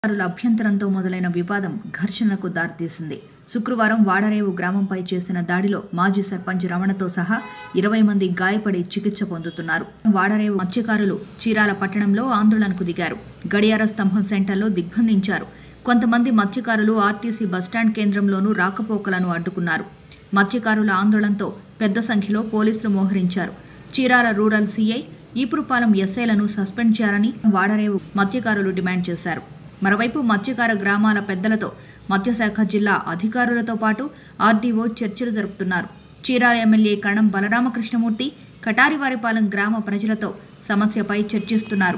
అభ్యంతరంతో మొదలైన వివాదం ఘర్షణలకు దారితీసింది. శుక్రవారం వాడరేవు గ్రామంపై చేసిన దాడిలో మాజీ సర్పంచ్ రమణతో సహా 20 మంది గాయపడి చికిత్స పొందుతున్నారు. వాడరేవు మత్స్యకారులు చీరాల పట్టణంలో ఆందోళనకు దిగారు. గడియార స్తంభం సెంటర్లో దిగ్బంధించారు. కొంతమంది మత్స్యకారులు ఆర్టీసీ బస్టాండ్ కేంద్రంలోనూ రాకపోకలను అడ్డుకున్నారు. మత్స్యకారుల ఆందోళనతో పెద్ద సంఖ్యలో పోలీసులు మోహరించారు. చీరాల రూరల్ సీఐ, ఈపురుపాలెం ఎస్ఐలను సస్పెండ్ చేయాలని వాడరేవు మత్స్యకారులు డిమాండ్ చేశారు. మరోవైపు మత్స్యకార గ్రామాల పెద్దలతో మత్స్యశాఖ జిల్లా అధికారులతో పాటు ఆర్డీఓ చర్చలు జరుపుతున్నారు. చీరాల ఎమ్మెల్యే కణం బలరామకృష్ణమూర్తి కటారివారిపాలెం గ్రామ ప్రజలతో సమస్యపై చర్చిస్తున్నారు.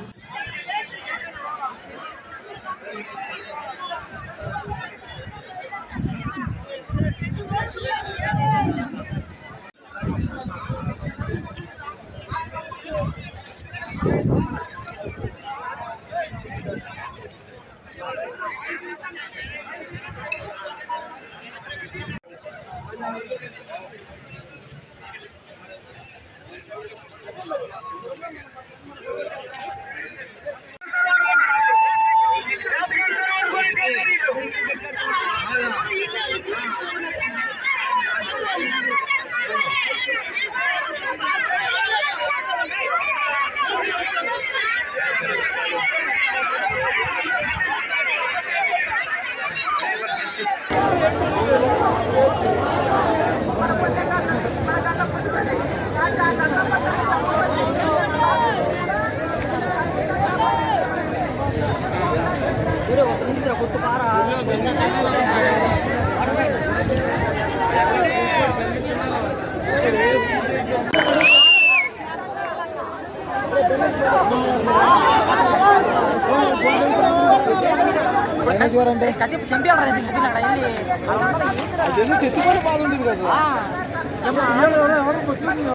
చచ్చిపోయిన బాధ ఉంది కదా.